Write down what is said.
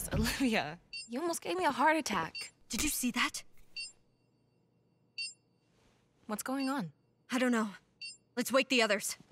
Jeez, Olivia, you almost gave me a heart attack. Did you see that? What's going on? I don't know. Let's wake the others.